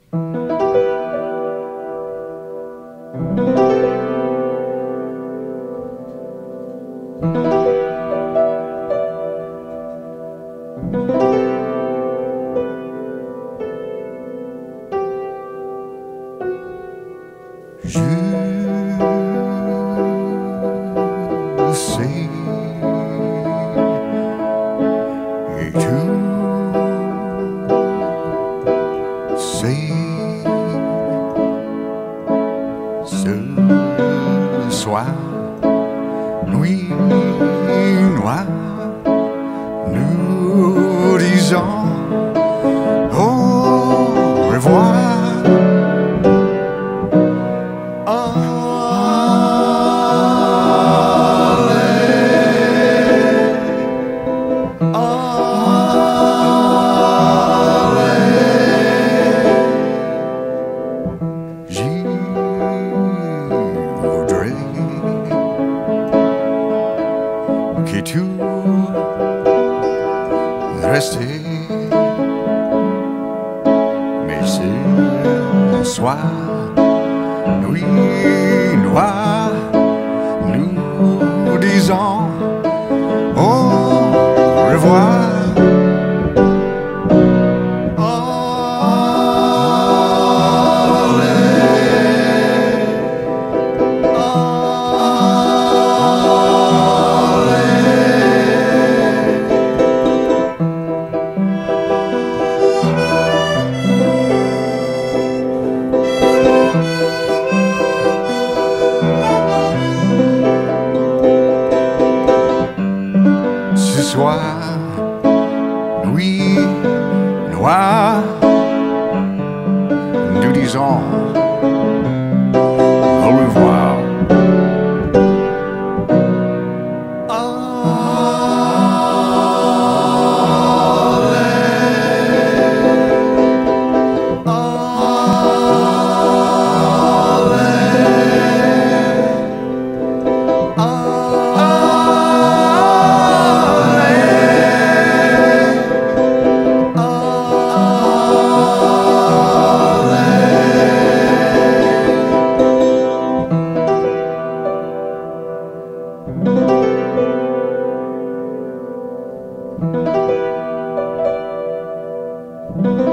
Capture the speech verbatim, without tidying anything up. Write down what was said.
Je sais, et tu sais, ce soir, nuit noire, nous disons au revoir. J'y voudrais que tu restes, mais ce soir, nuit noire, nous disons au revoir. Ce soir, nuit noire, nous disons au revoir. Thank you.